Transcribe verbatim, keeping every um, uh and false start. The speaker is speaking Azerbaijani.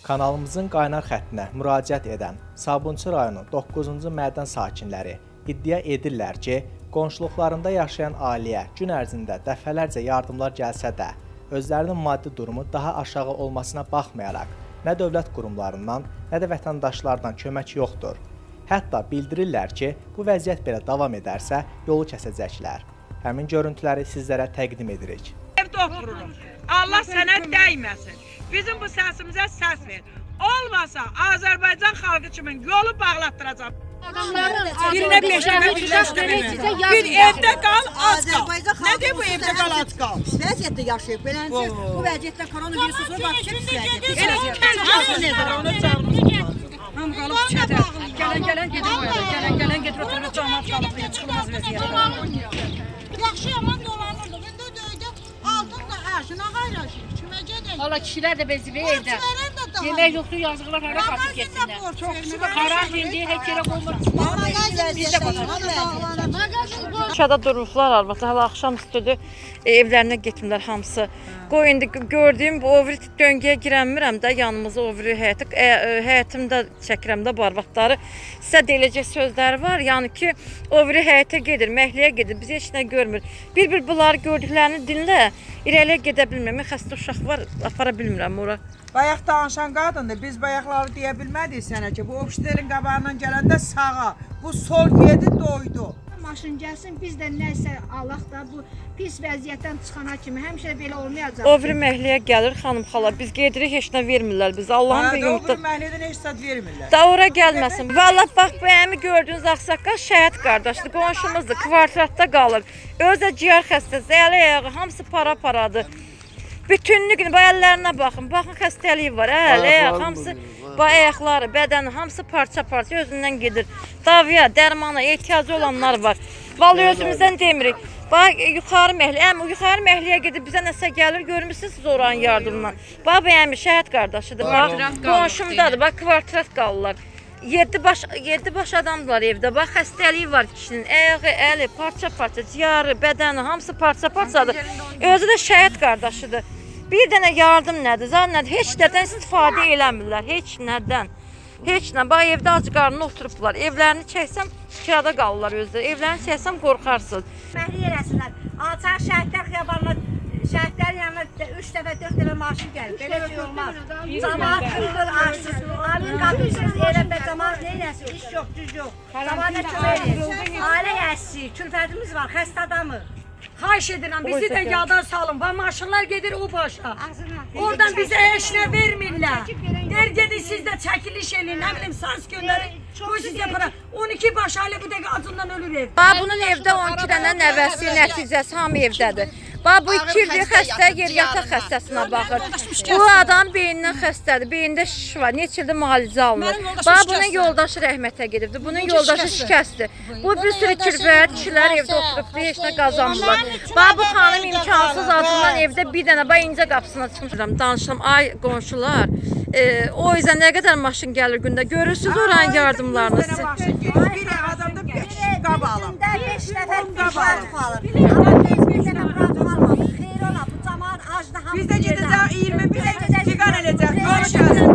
Kanalımızın qaynaq xəttinə müraciət edən Sabunçu rayonu doqquzuncu mədən sakinləri iddia edirlər ki, qonşuluqlarında yaşayan ailəyə gün ərzində dəfələrcə yardımlar gəlsə də, özlərinin maddi durumu daha aşağı olmasına baxmayaraq, nə dövlət qurumlarından, nə də vətəndaşlardan kömək yoxdur. Hətta bildirirlər ki, bu vəziyyət belə davam edərsə, yolu kəsəcəklər. Həmin görüntüləri sizlərə təqdim edirik. Evdə otururum. Allah sənə dəyməsin. Bizim bu səsimizə səs ver. Olmasa Azərbaycan xalqı kimi yolu bağlatdıracaq. Birinə beş dəfə birləşdirmə. Bir evdə qal, az qal. Nə deyir bu evdə qal, az qal? Vəziyyətdə yaşayıb. Beləncə bu vəziyyətdə koronavirusuna bax ki, pis vəziyyətdə. Hamı qalıb küçədə. Gələn gələn gedir bu yerdə. Gələn gələn gedir oturur, cəmaət qalıb çıxılmaz vəziyyətdə. Yaxşı yaman dolanırdı. İndi döydə altında aşına qayraşır. Kimə gedək? Valla kişilər də bezi evdə. Yemək yoxdur, yazıqlar hara qaçıb getsinlər. Qarar indi heç yerə qoymur. Biz də qaçırıq. Aşağıda durmuşlar arvada, hələ axşam üstüdür, evlərinə getmirlər hamısı. Qoy indi gördüyüm bu ovri döngəyə girənmirəm də, yanımıza ovri həyəti, həyətimdə çəkirəm də bu arvadları. Sizə deyiləcək sözləri var, yəni ki, ovri həyətə gedir, məhliyə gedir, biz heç nə görmür. Bir-bir bunları gördüklərini dinlə, irəliyə gedə bilmirəm, xəstə uşaq var, apara bilmirəm ora. Bayaq danışan qadındır, biz bayaqları deyə bilmədik sənə ki, bu obşterin qabağından gələndə sağa, bu sol yedi doydu. Maşın gəlsin, biz də nəsə Allah da bu pis vəziyyətdən çıxana kimi həmişə belə olmayacaq. Ovri məhliyə gəlir xanım xala, biz gedirik, heç nə vermirlər biz. Allahın bir yumurta. Ovri məhliyyədən heç sad vermirlər. Da ora gəlməsin. Vallahi bax bu əmi gördüyünüz ağsaqqal şəhid qardaşdır, qonşumuzdur, kvartiratda qalır. Özə ciyər xəstəsi, əli ayağı, hamısı para-paradır. Bütünlük, bu əllərinə baxın, baxın xəstəliyi var, əl, ayaq, hamısı, bu ayaqları, bədəni, hamısı parça-parça özündən gedir. Davaya, dərmana ehtiyacı olanlar var. Vallahi özümüzdən demirik. Bax, yuxarı məhliyə, əmi, yuxarı məhliyə gedib bizə nəsə gəlir, görmüşsünüz siz oranın yardımından. Bax, bu əmi şəhid qardaşıdır, bax, qonşumdadır, bax, kvartirat qalırlar. Yedi baş, yedi baş adamlar evdə, bax, xəstəliyi var kişinin, ayağı, əli, parça-parça, ciyarı, bədəni, hamısı parça-parçadır. Özü də şəhid qardaşıdır. Bir dənə yardım nədir, zar nədir, heç nədən istifadə eləmirlər, heç nədən. Heç nə, bax, evdə acı qarnına oturublar, evlərini çəksəm, kirada qalırlar özləri, evlərini çəksəm, qorxarsınız. Məhliyə eləsinlər, alçaq şəhidlər xiyabanına, şəhidlərin yanına üç dəfə, dörd dəfə maşın gəlir, belə şey olmaz. Camaat qırılır, açsız, alın qapısız, elə bə camaat neyləsin, iş yox, düz yox. Camaat nə kömək edir, ailə yəsi, külfətimiz var, xəstə adamı. Xahiş edirəm, bizi də yada salın. Və maşınlar gedir o başa. Oradan bizə heç nə vermirlər. Der gedin siz də çəkiliş edin, nə bilim saz göndərin. Bu sizə para. on iki baş ailə bu dəqiqə acından ölür ev. Bunun evdə on iki dənə nəvəsi, nəticəsi hamı evdədir. Bax, bu iki ildir xəstə yer yataq xəstəsinə baxır. Bu adam beynindən xəstədir, beyində şiş var, neçə ildir müalicə alınır. Bax, bunun yoldaşı rəhmətə gedibdir, bunun yoldaşı şikəsdir. Bu bir sürü kirvət, kişilər evdə oturubdur, heç nə qazanmırlar. Bax, bu xanım imkansız acından evdə bir dənə, bax, incə qapısına çıxmışam, danışdım, ay qonşular, o yüzden nə qədər maşın gəlir gündə, görürsünüz oranın yardımlarını siz. Bir adamda beş qab alır. beş nəfər qab alır. Biz də gedəcək iyirmi bir dəqiqə eləcək.